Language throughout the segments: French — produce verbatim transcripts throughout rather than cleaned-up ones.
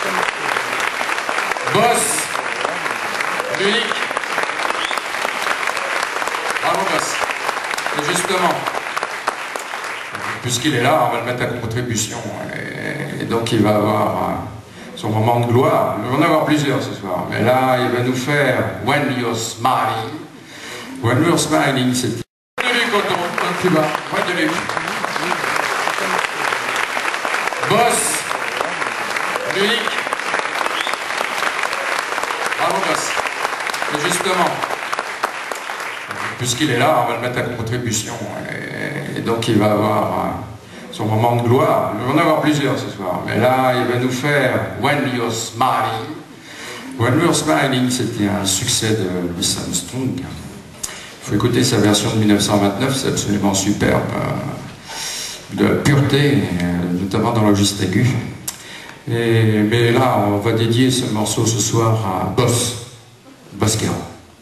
Boss, l'unique. Bravo, Boss. Et justement, puisqu'il est là, on va le mettre à contribution. Et, et donc il va avoir euh, son moment de gloire. Il va en avoir plusieurs ce soir. Mais là, il va nous faire When You're Smiling. When You're Smiling, c'est... Moi de lui, Coton, quand tu vas. Moi de lui. Boss, l'unique. Bravo, Boss. Et justement, puisqu'il est là, on va le mettre à contribution. Et, et donc il va avoir euh, son moment de gloire. Il va en avoir plusieurs ce soir. Mais là, il va nous faire When You're Smiling. When You're Smiling, c'était un succès de Louis Armstrong. Il faut écouter sa version de mille neuf cent vingt-neuf, c'est absolument superbe. De pureté, notamment dans le registre aigu. Et, mais là, on va dédier ce morceau ce soir à Boss, Boss Guérin.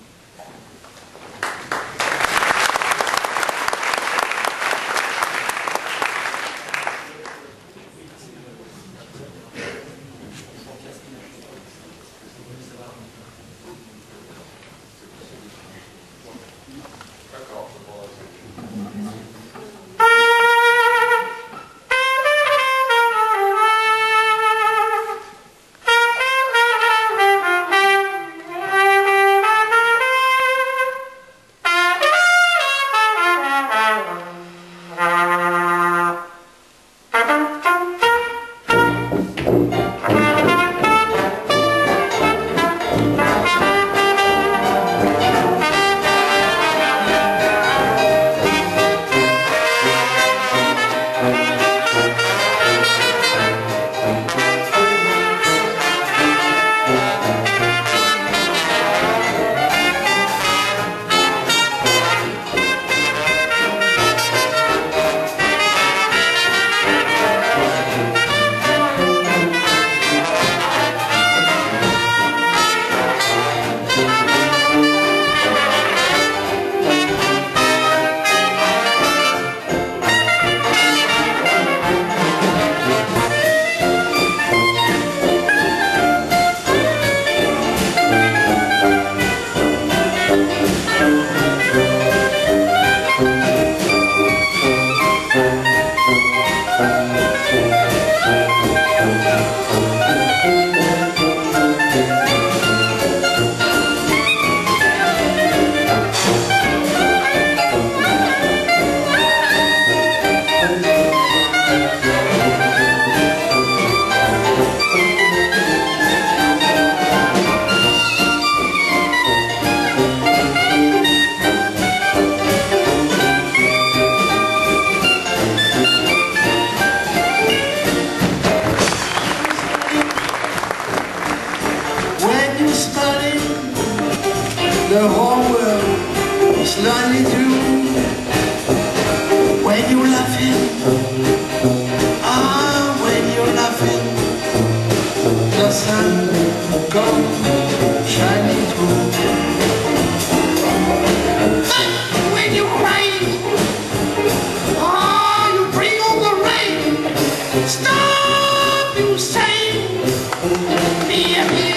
The whole world slowly through. When you're laughing, ah, when you're laughing, the sun comes shining through. But when you're crying, ah, you bring on the rain. Stop, you say, be a